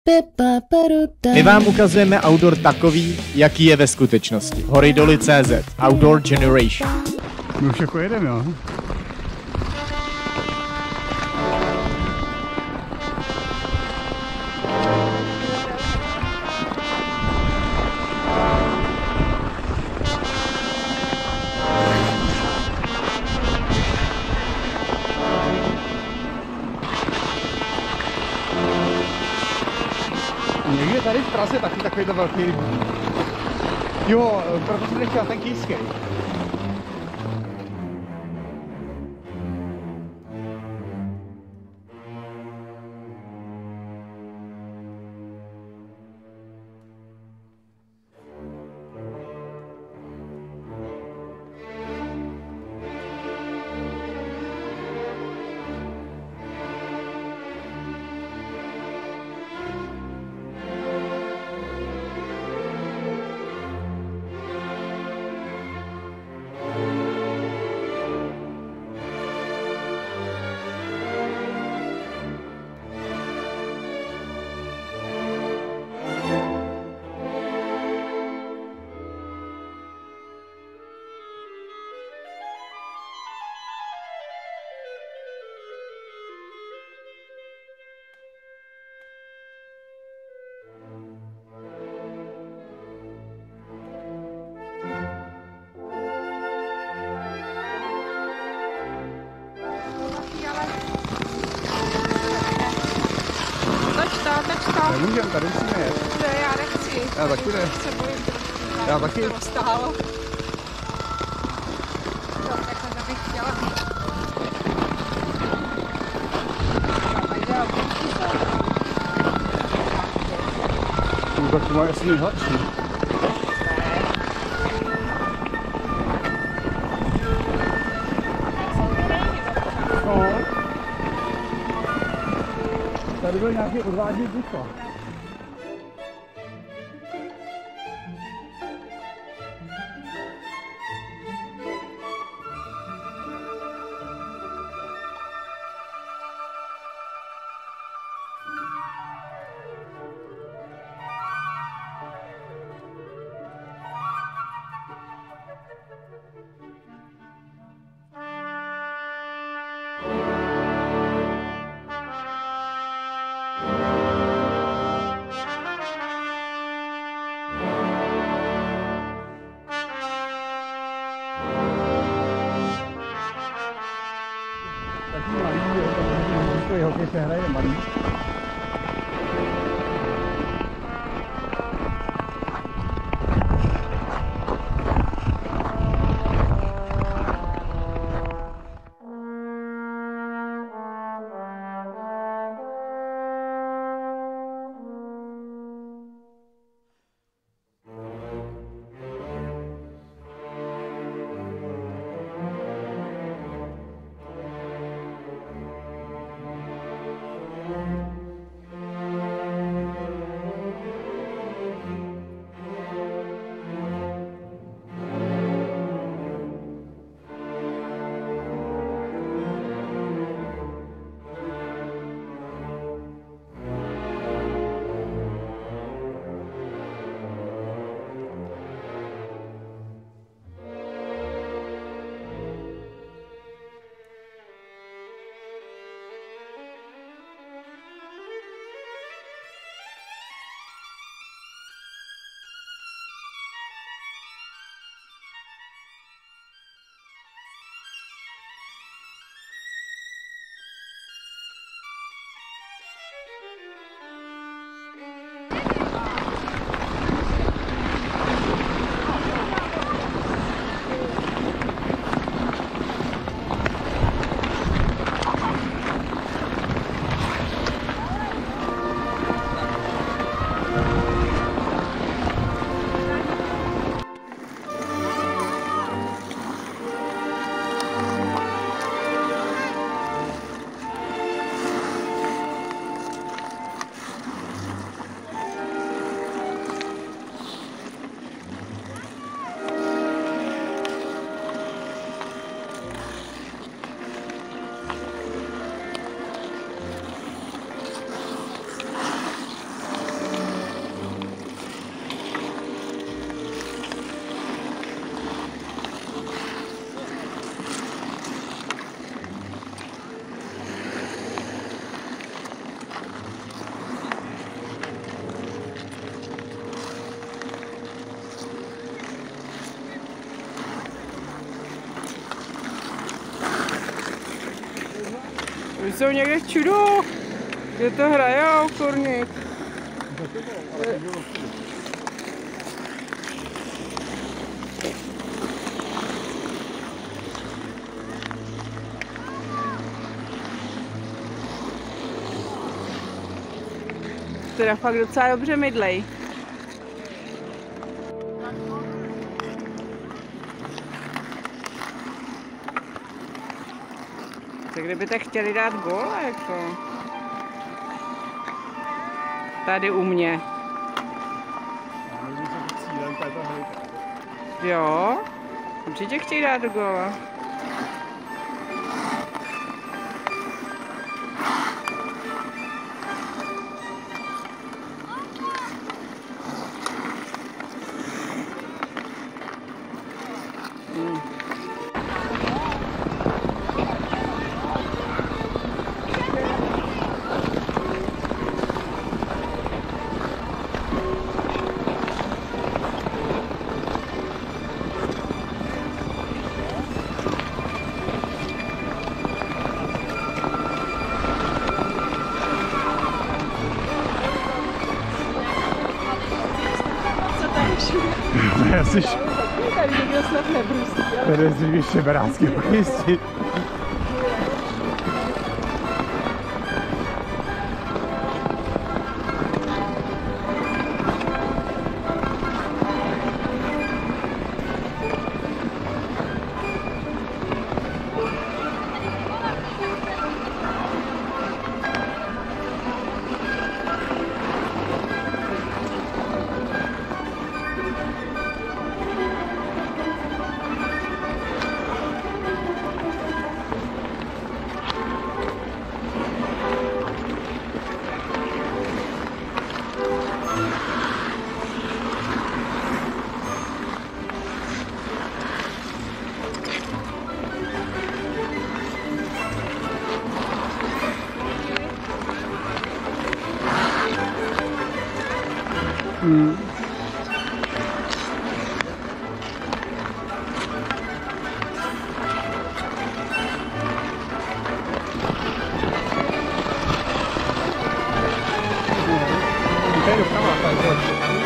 My vám ukazujeme outdoor takový, jaký je ve skutečnosti. Hory doly CZ. Outdoor Generation. My už jako jedeme, jo? Někde tady v Praze taky takovýhle velký rybník. Jo, proto jsem nechtěl ten kýskej. Tečka. Nemůžem, tady musíme jet. Ne, já nechci. Já taky ne. Se bojím trošku. Já taky. To roztáhlo. No, takhle bych chtěla. Tak to má asi nejhladší. No. Tady byl nějaký odvážný bufa. jsou někde v čudu. Kde to hrajou, kurník? Teda fakt docela dobře mydlej. Tak kdybyste chtěli dát gól, jako. Tady u mě. Jo, určitě chtějí dát do góla. Já jsi... Tady nikdo snad nebrustí. Tady jsi ještě berácky pojistí. Tady doprava, tady.